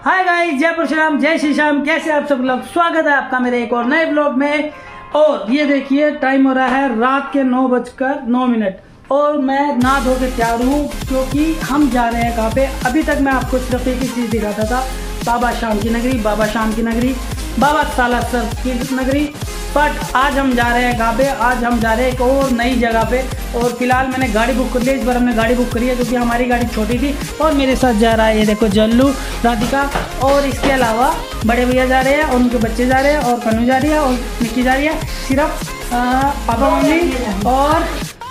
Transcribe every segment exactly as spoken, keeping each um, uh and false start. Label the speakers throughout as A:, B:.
A: Hi guys, जय परशुराम, जय श्री श्याम। कैसे आप सब लोग? स्वागत है आपका मेरे एक और नए ब्लॉग में। और ये देखिए टाइम हो रहा है रात के नौ बजकर नौ मिनट और मैं नहा धो के तैयार हूँ क्योंकि हम जा रहे हैं कहाँ पे। अभी तक मैं आपको सिर्फ एक ही चीज़ दिखाता था, बाबा शाम की नगरी, बाबा शाम की नगरी, बाबा सालासर की नगरी। बट आज हम जा रहे हैं कहाँ पे? आज हम जा रहे हैं एक और नई जगह पे। और फिलहाल मैंने गाड़ी बुक कर ली। इस बार हमने गाड़ी बुक करी है क्योंकि हमारी गाड़ी छोटी थी। और मेरे साथ जा रहा है ये देखो जल्लू, राधिका, और इसके अलावा बड़े भैया जा रहे हैं और उनके बच्चे जा रहे हैं और कन्नू जा रही है और निक्की जा रही है। सिर्फ पापा मम्मी और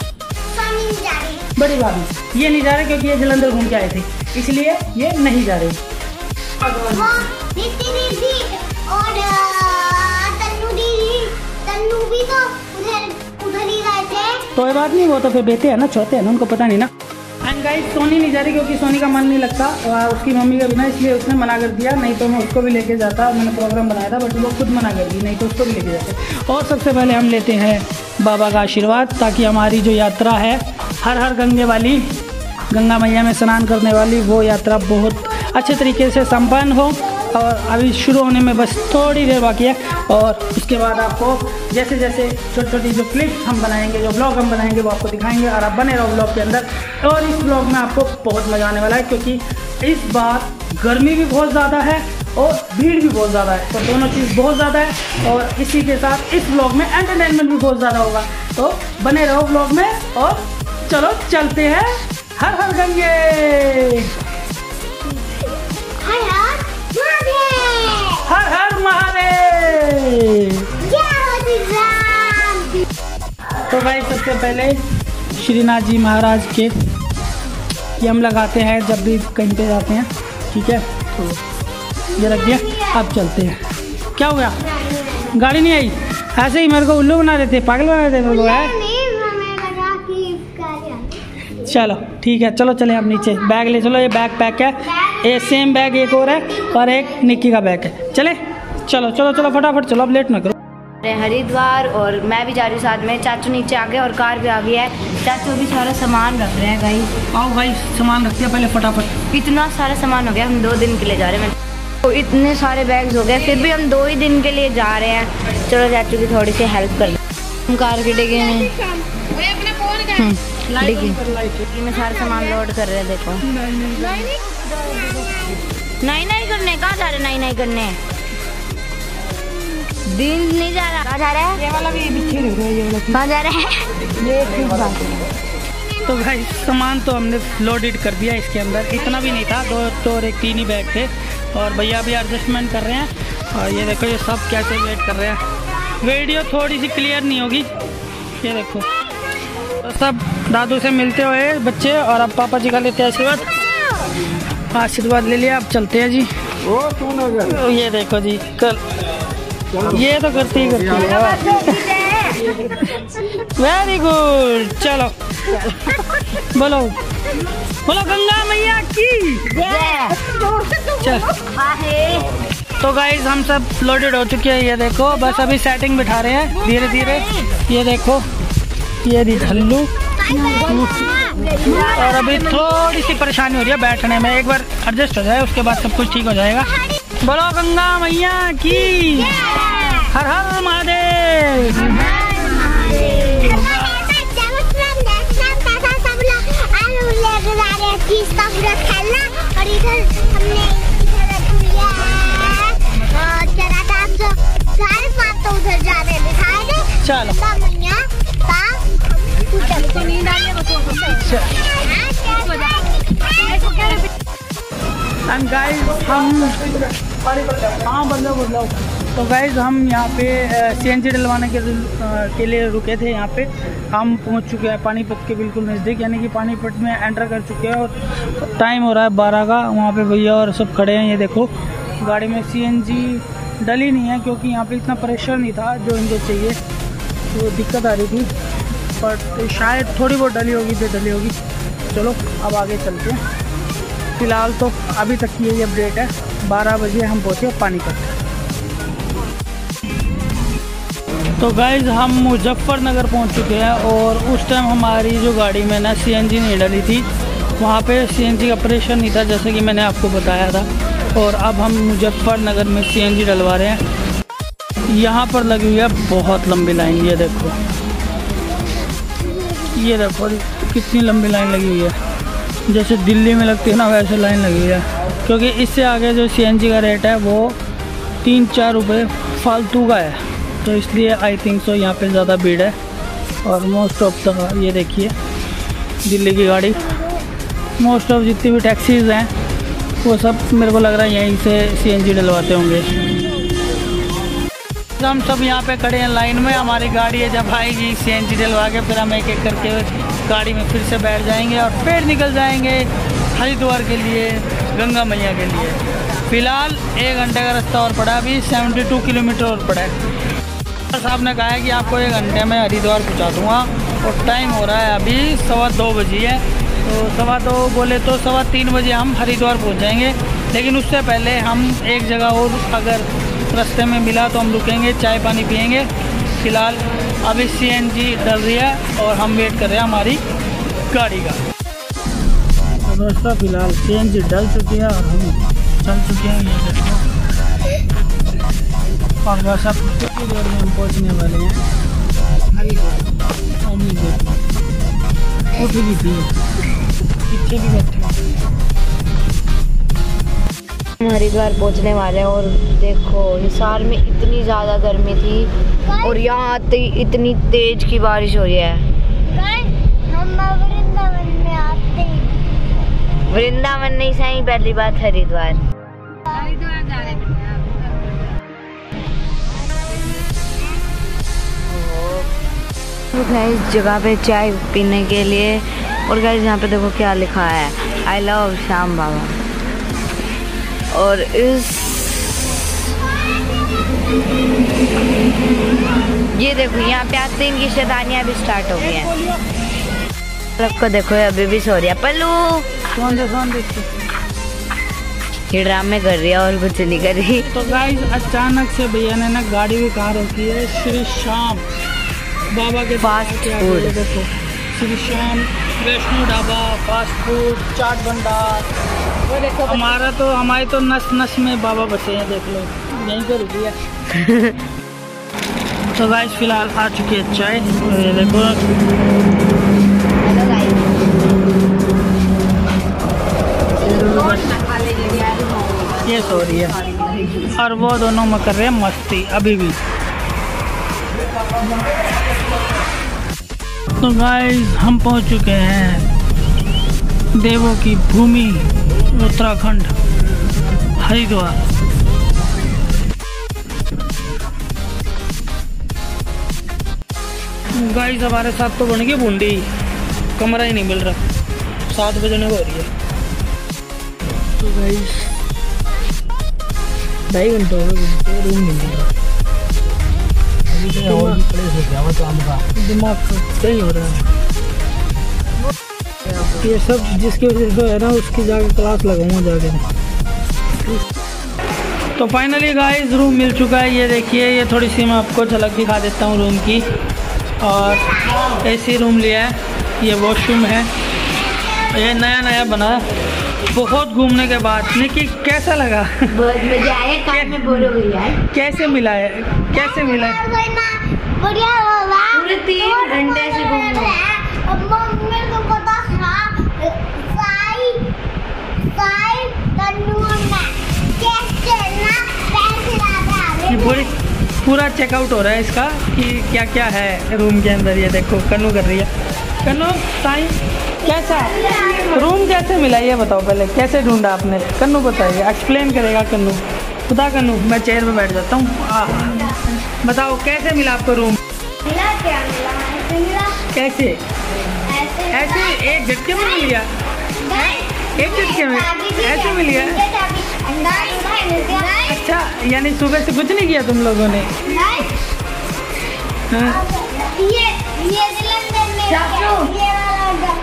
A: बड़ी भाभी ये नहीं जा रहे क्योंकि ये जलंधर घूम के आए थे, इसलिए ये नहीं जा रहे। भी तो उधर उधर ही गए थे। तो ये बात नहीं, वो तो फिर बेटे है ना, छोटे हैं ना, उनको पता नहीं ना। एंड गाइस सोनी नहीं जा रही क्योंकि सोनी का मन नहीं लगता उसकी मम्मी का बिना, इसलिए उसने मना कर दिया। नहीं तो मैं उसको भी लेके जाता, मैंने प्रोग्राम बनाया था बट वो खुद मना कर दी, नहीं तो उसको भी लेके जाते। और सबसे पहले हम लेते हैं बाबा का आशीर्वाद ताकि हमारी जो यात्रा है हर हर गंगे वाली, गंगा मैया में स्नान करने वाली, वो यात्रा बहुत अच्छे तरीके से संपन्न हो। और अभी शुरू होने में बस थोड़ी देर बाकी है और उसके बाद आपको जैसे जैसे छोटी छोटी जो क्लिप्स हम बनाएंगे, जो ब्लॉग हम बनाएंगे वो आपको दिखाएंगे और आप बने रहो ब्लॉग के अंदर। और इस ब्लॉग में आपको बहुत मज़ा आने वाला है क्योंकि इस बार गर्मी भी बहुत ज़्यादा है और भीड़ भी बहुत ज़्यादा है, तो दोनों चीज़ बहुत ज़्यादा है। और इसी के साथ इस ब्लॉग में एंटरटेनमेंट भी बहुत ज़्यादा होगा, तो बने रहो ब्लॉग में। और चलो चलते हैं हर हर गंगे, हर हर महादेव। तो भाई सबसे पहले श्रीनाथ जी महाराज के ये हम लगाते हैं जब भी कहीं पे जाते हैं, ठीक है। तो ये रख दिया, अब चलते हैं। क्या हो गया? गाड़ी नहीं आई? ऐसे ही मेरे को उल्लू बना देते, पागल बना देते मेरे को है। चलो ठीक है, चलो चले अब नीचे। बैग ले चलो, ये बैग पैक है, ये सेम बैग एक और है और एक निक्की का बैग है। चले चलो चलो चलो फटाफट चलो, अब लेट ना करो।
B: हरिद्वार और मैं भी जा रही हूँ साथ में। चाचू नीचे आ गए और कार भी आ गई है। चाचू भी सारा सामान रख रहे हैं। भाई
A: आओ भाई, सामान रख दिया पहले फटाफट।
B: इतना सारा सामान हो गया, हम दो दिन के लिए जा रहे हैं। तो इतने सारे बैग्स हो गए, फिर भी हम दो ही दिन के लिए जा रहे हैं। चलो चाचू की थोड़ी सी हेल्प कर हम कार के डिग्गी में डिग्गी में सारा सामान लोड कर रहे हैं। देखो नहीं नहीं करने, कहाँ जा रहे? नहीं नहीं करने दिन नहीं जा रहा। कहाँ जा रहा है? ये वाला भी कहाँ जा रहा है?
A: तो भाई सामान तो हमने लोडेड कर दिया इसके अंदर, इतना भी नहीं था, दो तो और एक तीन ही बैग थे। और भैया भी एडजस्टमेंट कर रहे हैं। और ये देखो ये सब कैसे वेट कर रहे हैं। वीडियो थोड़ी सी क्लियर नहीं होगी, ये देखो। तो सब दादू से मिलते हुए बच्चे और अब पापा जी का लेते हैं आशीर्वाद। आशीर्वाद ले लिया, अब चलते हैं जी। ओ, तो ये देखो जी, कल ये तो करती ही करती है। वेरी गुड, चलो बोलो बोलो गंगा मैया की चल। तो गाइज हम सब लोडेड हो चुके हैं, ये देखो। बस अभी सेटिंग बिठा रहे हैं धीरे धीरे। ये देखो ये दी ढल्लू, और अभी थोड़ी सी परेशानी हो रही है बैठने में। एक बार एडजस्ट हो जाए उसके बाद सब कुछ ठीक हो जाएगा। बोलो गंगा मैया की, हर हर महादेव। चलो एंड गाइस हम हाँ बदलाओ बदलाओ तो गाइस हम यहाँ पे सीएनजी डलवाने के, के लिए रुके थे। यहाँ पे हम पहुँच चुके हैं पानीपत के बिल्कुल नज़दीक, यानी कि पानीपत में एंटर कर चुके हैं। और टाइम हो रहा है बारह का। वहाँ पे भैया और सब खड़े हैं। ये देखो गाड़ी में सीएनजी डली नहीं है क्योंकि यहाँ पे इतना प्रेशर नहीं था जो इनको चाहिए, तो दिक्कत आ रही थी। बट शायद थोड़ी बहुत डली होगी तो डली होगी। चलो अब आगे चलते हैं। फ़िलहाल तो अभी तक की यही अपडेट है। बारह बजे हम पहुँचे पानीपत। तो गाइज़ हम मुजफ्फरनगर पहुंच चुके हैं और उस टाइम हमारी जो गाड़ी में ना सीएनजी नहीं डली थी, वहाँ पे सीएनजी का प्रेशर नहीं था जैसे कि मैंने आपको बताया था। और अब हम मुजफ्फरनगर में सीएनजी डलवा रहे हैं। यहाँ पर लगी हुई है बहुत लंबी लाइन, ये देखो ये देखो कितनी लंबी लाइन लगी हुई है, जैसे दिल्ली में लगती है ना वैसे लाइन लगी हुई है। क्योंकि इससे आगे जो सीएनजी का रेट है वो तीन चार रुपये फालतू का है, तो इसलिए आई थिंक सो यहाँ पे ज़्यादा भीड़ है। और मोस्ट ऑफ द ये देखिए दिल्ली की गाड़ी, मोस्ट ऑफ जितनी भी टैक्सीज़ हैं वो सब मेरे को लग रहा है यहीं से सीएनजी डलवाते होंगे। हम सब यहाँ पे खड़े हैं लाइन में, हमारी गाड़ी है जब आएगी सीएनजी डलवा के फिर हम एक एक करके गाड़ी में फिर से बैठ जाएंगे और फिर निकल जाएंगे हरिद्वार के लिए, गंगा मैया के लिए। फ़िलहाल एक घंटे का रास्ता और पड़ा, अभी बहत्तर किलोमीटर और पड़ा है। साहब ने कहा है कि आपको एक घंटे में हरिद्वार पहुँचा दूँगा और टाइम हो रहा है अभी सवा दो बजे है, तो सवा दो बोले तो सवा तीन बजे हम हरिद्वार पहुँच जाएंगे। लेकिन उससे पहले हम एक जगह और अगर रास्ते में मिला तो हम रुकेंगे, चाय पानी पियेंगे। फ़िलहाल अभी सीएनजी डल रही है और हम वेट कर रहे हैं हमारी गाड़ी का। तो दोस्तों फ़िलहाल सीएनजी डल चुकी है और हम चल चुके हैं, ये देखो। और बस अब कुछ ही देर में हम पहुँचने वाले हैं हरिद्वार। उठ गई थी पीछे भी बैठे,
B: हम हरिद्वार पहुंचने वाले हैं। और देखो हिसार में इतनी ज़्यादा गर्मी थी और यहाँ आते ही इतनी तेज की बारिश हो रही है।
C: हम वृंदावन में आते हैं।
B: वृंदावन नहीं सही, पहली बात हरिद्वार।
C: हरिद्वार जा रहे हैं।
B: इस जगह पे चाय पीने के लिए। और गाइस यहाँ पे देखो क्या लिखा है, आई लव श्याम बाबा। और इस ये देखो यहाँ पे आते इनकी शैतानियाँ भी स्टार्ट हो गई हैं। सबको देखो अभी भी सो रही है पल्लू,
A: कौन से कौन देखते
B: ये ड्रामे कर रही है और कुछ नहीं कर रही।
A: तो गाइस अचानक से भैया ने ना गाड़ी भी कहाँ रोकी है, श्री श्याम बाबा के
B: फास्ट फूड।
A: देखो श्री श्याम वैष्णो ढाबा फास्ट फूड चाट भंडार, वो देखो हमारा तो हमारी तो नस नस में बाबा बसे हैं, देख लो यहीं पर रुकी है। तो गाइस फिलहाल आ चुकी है चाय, तो ये देखो ये सो रही है और वो दोनों में कर रहे हैं मस्ती अभी भी। तो गाइस हम पहुंच चुके हैं देवों की भूमि उत्तराखंड हरिद्वार। गाइस हमारे साथ तो बन गई बूंदी, कमरा ही नहीं मिल रहा, सात बजने को हो रही है। तो गाइस ढाई घंटे हो गए रूम नहीं मिल रहा, दिमाग सही हो रहा है। ये सब जिसकी वजह से है ना उसकी जाके क्लास लगाऊंगा जाके। तो फाइनली गाइस रूम मिल चुका है, ये देखिए ये थोड़ी सी मैं आपको झलक दिखा देता हूँ रूम की। और एसी रूम लिया है, ये वॉशरूम है, ये नया नया बना है। बहुत घूमने के बाद निकी कैसा लगा?
B: बहुत मजा आया, कार में बोर हो गई यार।
A: कैसे मिला है, कैसे मिला है?
C: बढ़िया होगा,
B: पूरे तीन घंटे से घूम रहे हैं।
C: मेरे को पता था साई साई तन्नूर में कैसे ना पैसे लाता है।
A: पूरी पूरा चेकआउट हो रहा है इसका कि क्या क्या है रूम के अंदर। ये देखो कन्नू कर रही है। कन्नू साई कैसा रूम कैसे मिला ये बताओ, पहले कैसे ढूंढा आपने? कन्नू बताइए, एक्सप्लेन करेगा कन्नू। बता कन्नू, मैं चेयर पे बैठ जाता हूँ। बताओ कैसे मिला आपको रूम?
C: मिला क्या मिला? ऐसे मिला।
A: कैसे?
C: ऐसे
A: ऐसे एक झटके में मिल गया? एक झटके में ऐसे मिल गया? अच्छा, यानी सुबह से कुछ नहीं किया तुम लोगों ने? हाँ?
C: ये ये सिलेंडर में ये वाला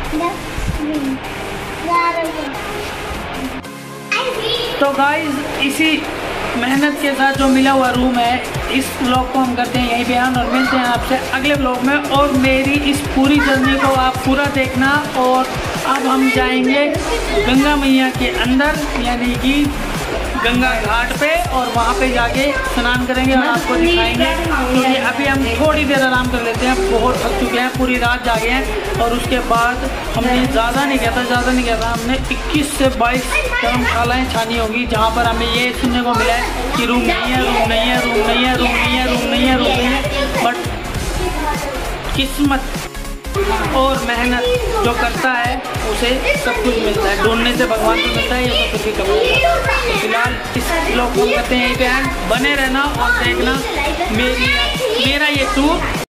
A: तो गाइस इसी मेहनत के साथ जो मिला हुआ रूम है, इस ब्लॉग को हम करते हैं यहीं पे और मिलते हैं आपसे अगले ब्लॉग में। और मेरी इस पूरी जर्नी को आप पूरा देखना। और अब हम जाएंगे गंगा मैया के अंदर, यानी कि गंगा घाट पे और वहाँ पे जाके स्नान करेंगे और आपको दिखाएंगे। क्योंकि अभी हम थोड़ी देर आराम कर लेते हैं, बहुत थक चुके हैं, पूरी रात जागे हैं। और उसके बाद हमने ज़्यादा नहीं किया था ज़्यादा नहीं किया था हमने इक्कीस से बाईस धर्मशालाएँ छानी होगी, जहाँ पर हमें ये सुनने को मिला है कि रूम नहीं है, रूम नहीं है, रूम नहीं है, रूम नहीं है, रूम नहीं है, रूम नहीं है। बट किस्मत और मेहनत जो करता है उसे सब कुछ मिलता है, ढूंढने से भगवान को मिलता है, ये तो कुछ भी कमाता है। तो फिलहाल इस ब्लॉग को करते हैं यहीं पे एंड, बने रहना और देखना मेरी मेरा ये टूर